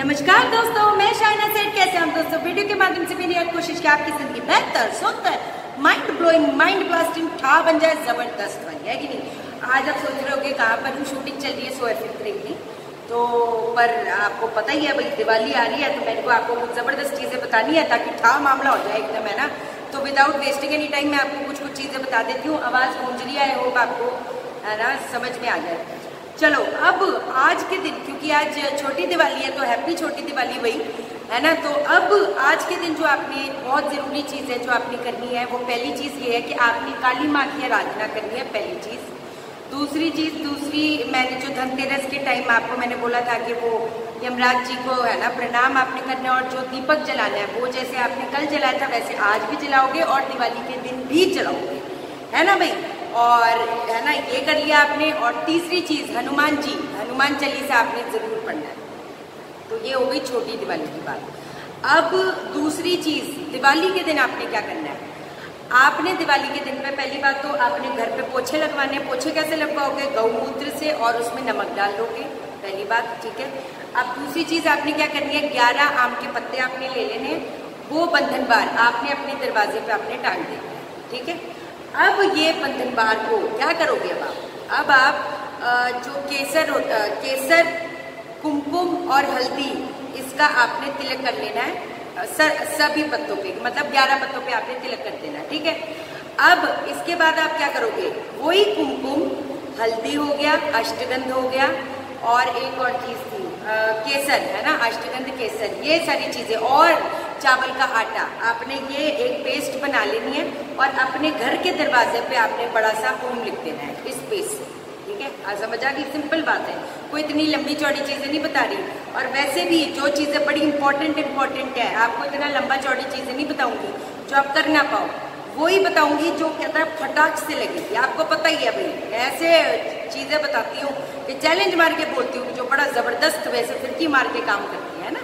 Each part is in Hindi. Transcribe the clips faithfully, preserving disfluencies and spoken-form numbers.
नमस्कार दोस्तों, मैं शाइना सेठ। कैसे हम दोस्तों? वीडियो के माध्यम से मेरी एक कोशिश कि आपकी जिंदगी बेहतर, सुंदर, माइंड ब्लोइंग, माइंड ब्लास्टिंग ठा बन जाए, जबरदस्त वाली, है कि नहीं। आज आप सोच रहे होगे कहाँ पर शूटिंग चल रही है, सो एफ की। तो पर आपको पता ही है भाई, दिवाली आ रही है तो मेरे को आपको कुछ जबरदस्त चीजें बतानी है ताकि ठा मामला हो जाए एकदम, है ना। तो विदाउट वेस्टिंग एनी टाइम मैं आपको कुछ कुछ चीजें बता देती हूँ। आवाज गूंज रही है, होप आपको है ना समझ में आ जाए। चलो अब आज के दिन, क्योंकि आज छोटी दिवाली है तो हैप्पी छोटी दिवाली वही, है ना। तो अब आज के दिन जो आपने बहुत ज़रूरी चीज़ है जो आपने करनी है, वो पहली चीज़ ये है कि आपने काली माँ की आराधना करनी है, पहली चीज़। दूसरी चीज़ दूसरी मैंने जो धनतेरस के टाइम आपको मैंने बोला था कि वो यमराज जी को है ना प्रणाम आपने करना है, और जो दीपक जलाना है वो जैसे आपने कल जलाया था वैसे आज भी जलाओगे और दिवाली के दिन भी जलाओगे, है ना भाई। और है ना ये कर लिया आपने। और तीसरी चीज हनुमान जी, हनुमान चालीसा आपने जरूर पढ़ना है। तो ये हो गई छोटी दिवाली की बात। अब दूसरी चीज, दिवाली के दिन आपने क्या करना है। आपने दिवाली के दिन पे पहली बात तो आपने घर पे पोछे लगवाने। पोछे कैसे लगवाओगे? गौमूत्र से और उसमें नमक डाल दोगे, पहली बात, ठीक है। अब दूसरी चीज आपने क्या करनी है, ग्यारह आम के पत्ते आपने ले लेने, वो बंधन बार आपने अपने दरवाजे पे आपने टांग देना, ठीक है। अब ये बंधन बार को क्या करोगे अब आप अब आप जो केसर होता केसर, कुमकुम और हल्दी, इसका आपने तिलक कर लेना है सर, सभी पत्तों पे, मतलब ग्यारह पत्तों पे आपने तिलक कर देना है, ठीक है। अब इसके बाद आप क्या करोगे, वही कुमकुम, हल्दी हो गया, अष्टगंध हो गया, और एक और चीज थी आ, केसर, है ना, अष्टगंध केसर, ये सारी चीजें, और चावल का आटा, आपने ये एक पेस्ट बना लेनी है और अपने घर के दरवाजे पे आपने बड़ा सा ओम लिख देना है इस पेस्ट से, ठीक है। आज समझ आ गई, सिंपल बात है, कोई इतनी लंबी चौड़ी चीजें नहीं बता रही। और वैसे भी जो चीजें बड़ी इंपॉर्टेंट इंपॉर्टेंट है, आपको इतना लंबा चौड़ी चीजें नहीं बताऊंगी जो आप कर ना पाओ, वही बताऊंगी जो कहता है फटाक से लगेगी। आपको पता ही है भाई, ऐसे चीजें बताती हूँ कि चैलेंज मार के बोलती हूँ जो बड़ा जबरदस्त वैसे फिरकी मार के काम करती है ना।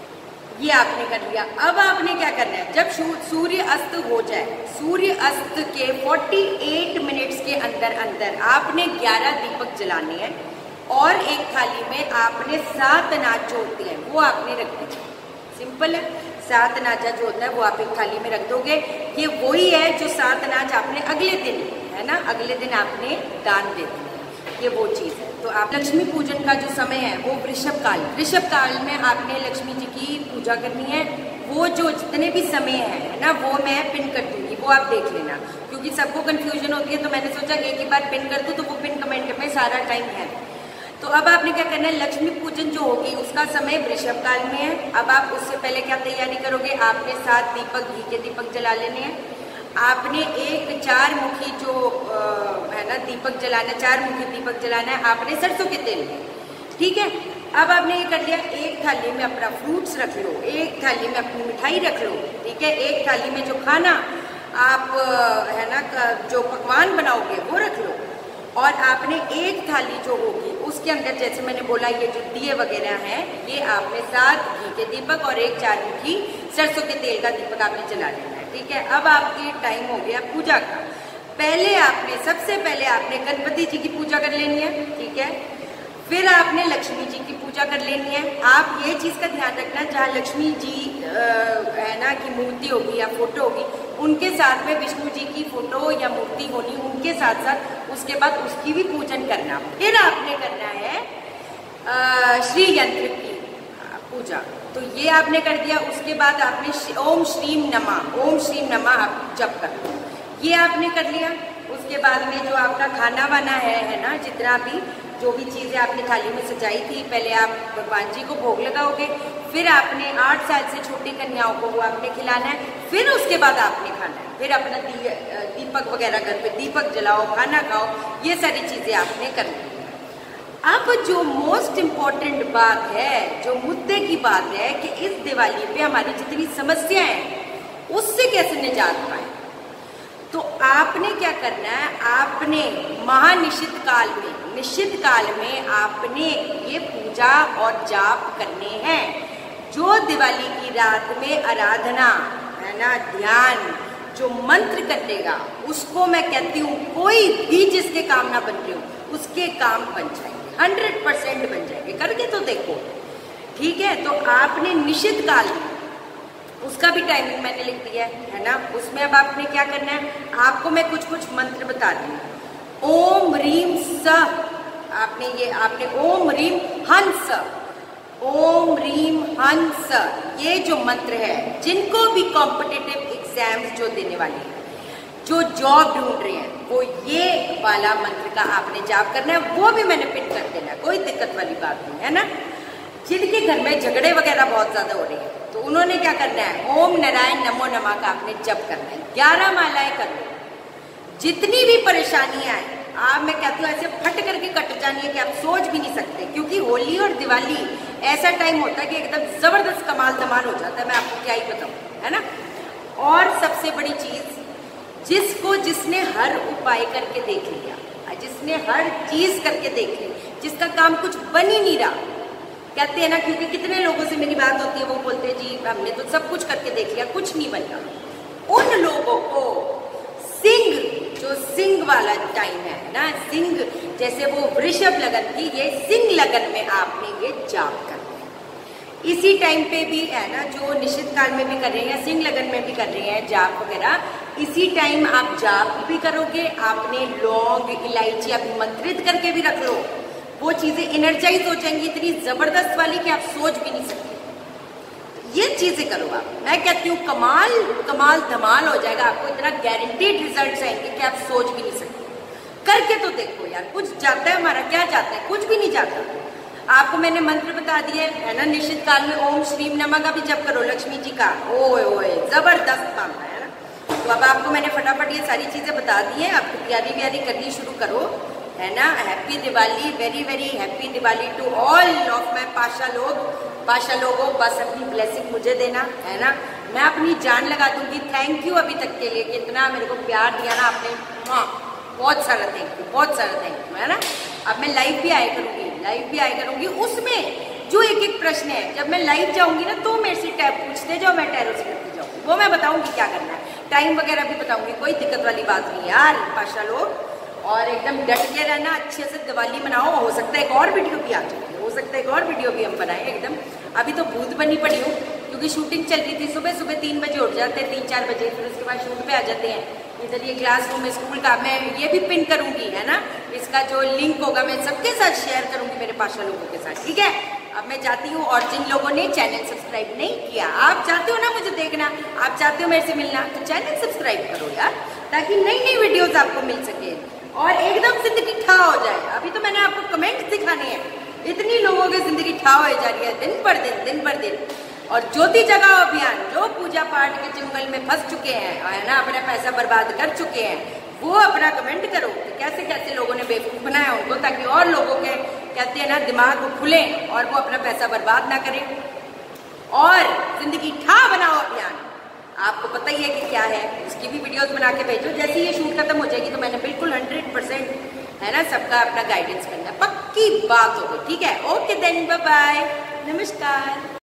ये आपने कर लिया। अब आपने क्या करना है, जब सूर्य अस्त हो जाए, सूर्य अस्त के अड़तालीस मिनट्स के अंदर अंदर आपने ग्यारह दीपक जलाने हैं, और एक थाली में आपने सात अनाज जो होती है वो आपने रख देना। सिंपल है, सात अनाजा जो होता है वो आप एक थाली में रख दोगे। ये वही है जो सात अनाज आपने अगले दिन, है ना, अगले दिन आपने दान दे देना, ये वो चीज़ है। तो आप लक्ष्मी पूजन का जो समय है वो वृषभ काल, वृषभ काल में आपने लक्ष्मी जी की पूजा करनी है। वो जो जितने भी समय है, है ना, वो मैं पिन कर दूंगी, वो आप देख लेना, क्योंकि सबको कंफ्यूजन होती है। तो मैंने सोचा एक ही बार पिन कर दूँ तो वो पिन कमेंट में सारा टाइम है। तो अब आपने क्या करना है, लक्ष्मी पूजन जो होगी उसका समय वृषभ काल में है। अब आप उससे पहले क्या तैयारी करोगे, आपने सात दीपक, घी के दीपक जला लेने हैं। आपने एक चार मुखी जो आ, है ना दीपक जलाना, चार मुखी दीपक जलाना है आपने सरसों के तेल में, ठीक है। अब आपने ये कर लिया, एक थाली में अपना फ्रूट्स रख लो, एक थाली में अपनी मिठाई रख लो, ठीक है। एक थाली में जो खाना आप है ना जो पकवान बनाओगे वो रख लो, और आपने एक थाली जो होगी उसके अंदर जैसे मैंने बोला ये जो दिए वगैरह हैं, ये आपने सात घी के दीपक और एक चार मुखी सरसों के तेल का दीपक आपने जला लेना है, ठीक है। अब आपके टाइम हो गया पूजा का। पहले आपने सबसे पहले आपने गणपति जी की पूजा कर लेनी है, ठीक है। फिर आपने लक्ष्मी जी की पूजा कर लेनी है। आप ये चीज़ का ध्यान रखना, जहाँ लक्ष्मी जी है ना की मूर्ति होगी या फोटो होगी, उनके साथ में विष्णु जी की फोटो या मूर्ति होनी, उनके साथ साथ उसके बाद उसकी भी पूजन करना। फिर आपने करना है श्री यंत्र की पूजा, तो ये आपने कर दिया। उसके बाद आपने ओम श्रीम नमः, ओम श्रीम नमः आप जप कर दो, ये आपने कर लिया। उसके बाद में जो आपका खाना वाना है है ना, जितना भी जो भी चीज़ें आपने थाली में सजाई थी, पहले आप भगवान जी को भोग लगाओगे, फिर आपने आठ साल से छोटी कन्याओं को वो आपने खिलाना है, फिर उसके बाद आपने खाना है, फिर अपना दी, दीपक वगैरह घर पे दीपक जलाओ, खाना खाओ, ये सारी चीज़ें आपने करनी है। अब जो मोस्ट इम्पॉर्टेंट बात है, जो मुद्दे की बात है कि इस दिवाली पे हमारी जितनी समस्याएं हैं उससे कैसे निजात पाए, तो आपने क्या करना है, आपने महानिषिद्ध काल में, निषिद्ध काल में आपने ये पूजा और जाप करने हैं। जो दिवाली की रात में आराधना है ना, ध्यान, जो मंत्र कटेगा उसको मैं कहती हूँ कोई भी जिसके काम ना बन रहे हो उसके काम बन जाएंगे, हंड्रेड परसेंट बन जाएंगे। करके तो देखो, ठीक है, तो आपने निश्चित काल में उसका भी टाइमिंग मैंने लिख दिया है, है ना। उसमें अब आपने क्या करना है, आपको मैं कुछ कुछ मंत्र बता रही हूँ। ओम रीम स, आपने ये आपने ओम रीम हंस, ओम रीम हंस, ये जो मंत्र है, जिनको भी कॉम्पिटिटिव एग्जाम्स जो देने वाले हैं, जो जॉब ढूंढ रहे हैं, वो ये वाला मंत्र का आपने जाप करना है। वो भी मैंने पिन कर देना है, कोई दिक्कत वाली बात नहीं है ना। जिनके घर में झगड़े वगैरह बहुत ज्यादा हो रहे हैं, तो उन्होंने क्या करना है, ओम नारायण नमो नमः का आपने जप करना है। ग्यारह मालाएं कर लो। जितनी भी परेशानियां आए, आप मैं कहती हूँ ऐसे फट करके कट जानी है कि आप सोच भी नहीं सकते, क्योंकि होली और दिवाली ऐसा टाइम होता है कि एकदम जबरदस्त कमाल धमाल हो जाता है, मैं आपको क्या ही बताऊँ, है ना। और सबसे बड़ी चीज, जिसको जिसने हर उपाय करके देख लिया, जिसने हर चीज करके देख ली, जिसका काम कुछ बन ही नहीं रहा, कहते हैं ना, क्योंकि कितने लोगों से मेरी बात होती है, वो बोलते हैं जी हमने तो सब कुछ करके देख लिया, कुछ नहीं बन रहा। उन लोगों को सिंह, जो सिंह वाला टाइम है ना, सिंह जैसे वो वृषभ लगन की, ये सिंह लगन में आपने ये जाप करना है। इसी टाइम पे भी है ना, जो निश्चित काल में भी कर रहे हैं, सिंह लगन में भी कर रहे हैं जाप वगैरह, इसी टाइम आप जाप भी करोगे। आपने लौंग इलायची अभिमंत्रित करके भी रख लो, वो चीजें एनर्जाइज हो जाएंगी इतनी जबरदस्त वाली कि आप सोच भी नहीं सकते। ये चीजें करो आप, मैं कहती हूँ कमाल कमाल धमाल हो जाएगा, आपको इतना गारंटीड रिजल्ट आएंगे कि आप सोच भी नहीं सकते। करके तो देखो यार, कुछ जाता है हमारा, क्या जाता है, कुछ भी नहीं जाता। आपको मैंने मंत्र बता दिए है ना, निश्चित काल में ओम श्रीम नमः का भी जप करो, लक्ष्मी जी का, ओए ओए जबरदस्त काम है ना। तो अब आपको मैंने फटाफट ये सारी चीजें बता दी है, आपको तैयारी व्यारी करनी शुरू करो, है ना। Happy Diwali, very very happy Diwali to all of my पाशा लोग, पाशा लोगों, बस अपनी ब्लेसिंग मुझे देना, है ना। मैं अपनी जान लगा दूंगी। थैंक यू अभी तक के लिए, कितना मेरे को प्यार दिया ना आपने, हाँ बहुत सारा थैंक यू, बहुत सारा थैंक यू, है ना। अब मैं लाइव भी आया करूंगी, लाइव भी आया करूंगी, उसमें जो एक एक प्रश्न है, जब मैं लाइव जाऊंगी ना, तो मेरे से टैब पूछते जाओ, मैं टैरो से करती जाऊंगी, वो मैं बताऊंगी क्या करना है, टाइम वगैरह भी बताऊंगी, कोई दिक्कत वाली बात नहीं है यार पाशा लोग। और एकदम डट के रहना, अच्छे से दिवाली मनाओ। हो सकता है एक और वीडियो भी आ जाए, हो सकता है एक और वीडियो भी हम बनाएं एकदम। अभी तो भूत बनी पड़ी हूँ, क्योंकि शूटिंग चल रही थी, सुबह सुबह तीन बजे उठ जाते हैं, तीन चार बजे, फिर उसके बाद शूट पे आ जाते हैं। इधर ये क्लासरूम में स्कूल का, मैं ये भी पिन करूंगी, है ना, इसका जो लिंक होगा मैं सबके साथ शेयर करूंगी, मेरे पाशा लोगों के साथ, ठीक है। अब मैं जाती हूँ, और जिन लोगों ने चैनल सब्सक्राइब नहीं किया, आप चाहते हो ना मुझे देखना, आप चाहते हो मेरे से मिलना, तो चैनल सब्सक्राइब करो यार, ताकि नई नई वीडियोस आपको मिल सके और एकदम जिंदगी ठा हो जाए। अभी तो मैंने आपको कमेंट्स दिखाने हैं, इतनी लोगों की जिंदगी ठा हो जा रही है दिन पर दिन, दिन पर दिन। और ज्योति जगाओ अभियान, जो पूजा पाठ के चुंगल में फंस चुके हैं, है ना, अपना पैसा बर्बाद कर चुके हैं, वो अपना कमेंट करो कि कैसे कैसे लोगों ने बेवकूफ बनाया उनको, ताकि और लोगों के कहते हैं ना दिमाग को खुले और वो अपना पैसा बर्बाद ना करें। और जिंदगी ठा बनाओ अभियान, आपको पता ही है कि क्या है, उसकी भी वीडियोस बना के भेजो। जैसे ये शूट खत्म हो जाएगी तो मैंने बिल्कुल हंड्रेड परसेंट है ना सबका अपना गाइडेंस करना, पक्की बात होगी, ठीक है। ओके देन, बाय बाय, नमस्कार।